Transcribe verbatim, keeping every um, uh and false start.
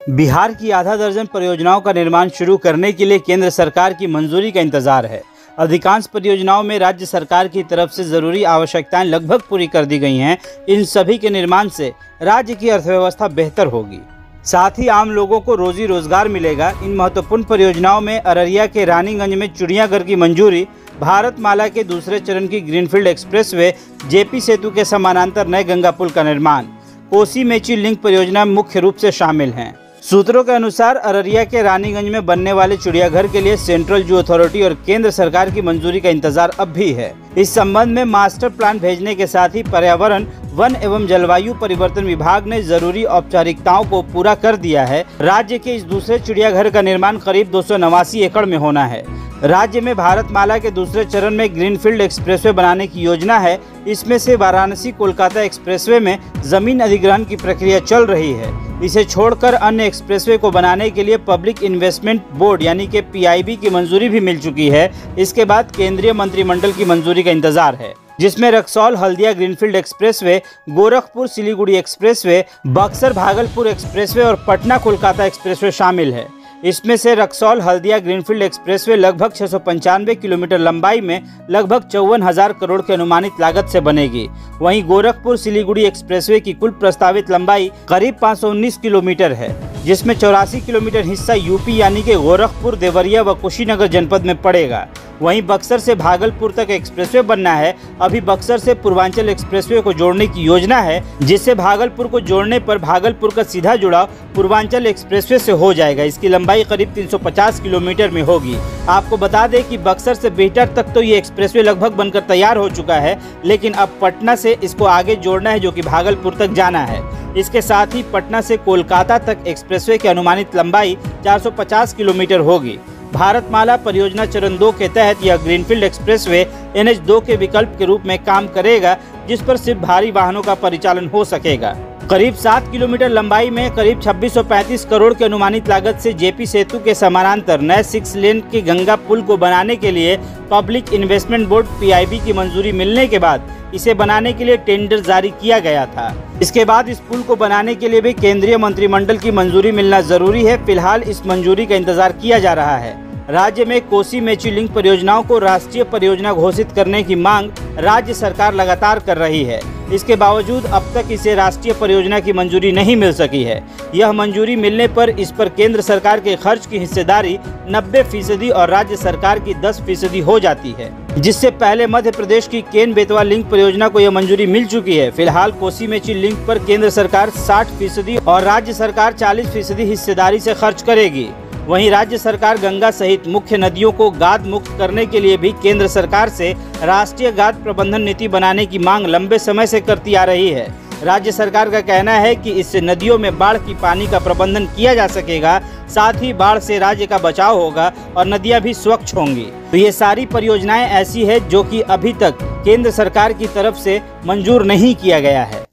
बिहार की आधा दर्जन परियोजनाओं का निर्माण शुरू करने के लिए केंद्र सरकार की मंजूरी का इंतजार है। अधिकांश परियोजनाओं में राज्य सरकार की तरफ से जरूरी आवश्यकताएं लगभग पूरी कर दी गई हैं। इन सभी के निर्माण से राज्य की अर्थव्यवस्था बेहतर होगी, साथ ही आम लोगों को रोजी रोजगार मिलेगा। इन महत्वपूर्ण परियोजनाओं में अररिया के रानीगंज में चिड़ियाघर की मंजूरी, भारतमाला के दूसरे चरण की ग्रीनफील्ड एक्सप्रेसवे, जेपी सेतु के समानांतर नए गंगा पुल का निर्माण, कोसी मेची लिंक परियोजना मुख्य रूप से शामिल हैं। सूत्रों के अनुसार अररिया के रानीगंज में बनने वाले चिड़ियाघर के लिए सेंट्रल जू अथॉरिटी और केंद्र सरकार की मंजूरी का इंतजार अब भी है। इस संबंध में मास्टर प्लान भेजने के साथ ही पर्यावरण, वन एवं जलवायु परिवर्तन विभाग ने जरूरी औपचारिकताओं को पूरा कर दिया है। राज्य के इस दूसरे चिड़ियाघर का निर्माण करीब दो सौ नवासी एकड़ में होना है। राज्य में भारतमाला के दूसरे चरण में ग्रीनफील्ड एक्सप्रेसवे बनाने की योजना है। इसमें से वाराणसी कोलकाता एक्सप्रेसवे में जमीन अधिग्रहण की प्रक्रिया चल रही है। इसे छोड़कर अन्य एक्सप्रेसवे को बनाने के लिए पब्लिक इन्वेस्टमेंट बोर्ड यानी कि पी आई बी की मंजूरी भी मिल चुकी है। इसके बाद केंद्रीय मंत्रिमंडल की मंजूरी का इंतजार है, जिसमें Raxaul Haldia greenfield expressway, Gorakhpur Siliguri expressway, Buxar Bhagalpur expressway और पटना कोलकाता एक्सप्रेसवे शामिल है। इसमें से रक्सौल हल्दिया ग्रीनफील्ड एक्सप्रेसवे लगभग छह सौ पंचानवे किलोमीटर लंबाई में लगभग चौवन हजार करोड़ की अनुमानित लागत से बनेगी। वहीं गोरखपुर सिलीगुड़ी एक्सप्रेसवे की कुल प्रस्तावित लंबाई करीब पाँच सौ उन्नीस किलोमीटर है, जिसमें चौरासी किलोमीटर हिस्सा यूपी यानी कि गोरखपुर, देवरिया व कुशीनगर जनपद में पड़ेगा। वहीं बक्सर से भागलपुर तक एक्सप्रेसवे बनना है। अभी बक्सर से पूर्वांचल एक्सप्रेसवे को जोड़ने की योजना है, जिससे भागलपुर को जोड़ने पर भागलपुर का सीधा जुड़ाव पूर्वांचल एक्सप्रेसवे से हो जाएगा। इसकी लंबाई करीब तीन सौ पचास किलोमीटर में होगी। आपको बता दें कि बक्सर से बिहटा तक तो ये एक्सप्रेसवे लगभग बनकर तैयार हो चुका है, लेकिन अब पटना से इसको आगे जोड़ना है, जो कि भागलपुर तक जाना है। इसके साथ ही पटना से कोलकाता तक एक्सप्रेसवे की अनुमानित लंबाई चार सौ पचास किलोमीटर होगी। भारतमाला परियोजना चरण दो के तहत यह ग्रीनफील्ड एक्सप्रेसवे एन एच दो के विकल्प के रूप में काम करेगा, जिस पर सिर्फ भारी वाहनों का परिचालन हो सकेगा। करीब सात किलोमीटर लंबाई में करीब छब्बीस सौ पैंतीस करोड़ की अनुमानित लागत से जेपी सेतु के समानांतर नए सिक्स लेन के गंगा पुल को बनाने के लिए public investment board P I B की मंजूरी मिलने के बाद इसे बनाने के लिए टेंडर जारी किया गया था। इसके बाद इस पुल को बनाने के लिए भी केंद्रीय मंत्रिमंडल की मंजूरी मिलना जरूरी है। फिलहाल इस मंजूरी का इंतजार किया जा रहा है। राज्य में कोसी मेची लिंक परियोजनाओं को राष्ट्रीय परियोजना घोषित करने की मांग राज्य सरकार लगातार कर रही है। इसके बावजूद अब तक इसे राष्ट्रीय परियोजना की मंजूरी नहीं मिल सकी है। यह मंजूरी मिलने पर इस पर केंद्र सरकार के खर्च की हिस्सेदारी नब्बे फीसदी और राज्य सरकार की दस फीसदी हो जाती है, जिससे पहले मध्य प्रदेश की केन बेतवा लिंक परियोजना को यह मंजूरी मिल चुकी है। फिलहाल कोसी मेची लिंक पर केंद्र सरकार साठ फीसदी और राज्य सरकार चालीस फीसदी हिस्सेदारी से खर्च करेगी। वहीं राज्य सरकार गंगा सहित मुख्य नदियों को गाद मुक्त करने के लिए भी केंद्र सरकार से राष्ट्रीय गाद प्रबंधन नीति बनाने की मांग लंबे समय से करती आ रही है। राज्य सरकार का कहना है कि इससे नदियों में बाढ़ की पानी का प्रबंधन किया जा सकेगा, साथ ही बाढ़ से राज्य का बचाव होगा और नदियां भी स्वच्छ होंगी। तो ये सारी परियोजनाएं ऐसी है जो कि अभी तक केंद्र सरकार की तरफ से मंजूर नहीं किया गया है।